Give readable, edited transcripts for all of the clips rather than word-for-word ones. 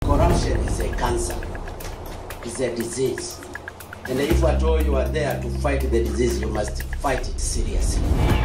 Corruption is a cancer. It's a disease. And if at all you are there to fight the disease, you must fight it seriously.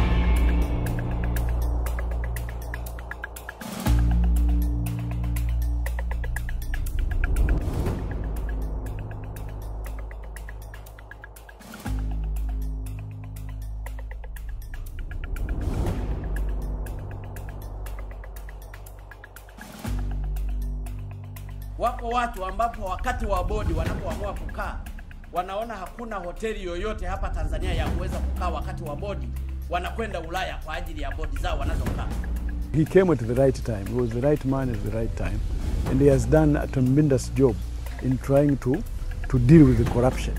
Wako watu ambapo wakati wa bodi wanapoamua kukaa, wanaona hakuna hoteli yoyote hapa Tanzania ya kuweza kukaa wakati wa bodi, wanakwenda Ulaya kwa ajili ya bodi zao wanazokaa. He came at the right time. He was the right man at the right time, and he has done a tremendous job in trying to deal with the corruption.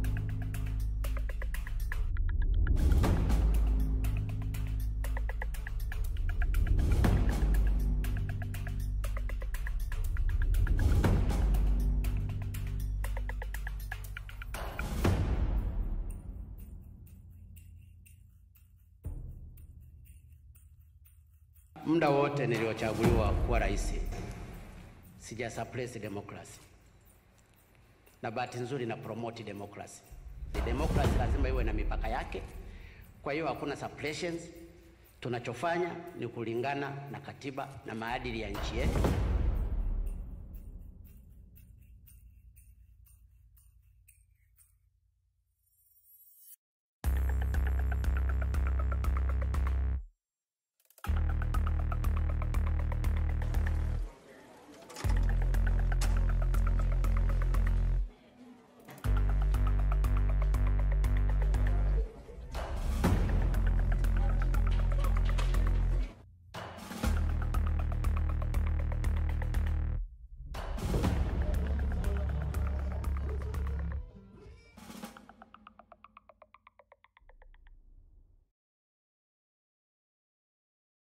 Muda wote niliochaguliwa kuwa rais, sija suppress democracy. Na bahati nzuri na promote democracy. The democracy lazima iwe na mipaka yake. Kwa hiyo hakuna suppressions. Tunachofanya ni kulingana na katiba na maadili ya nchi yetu.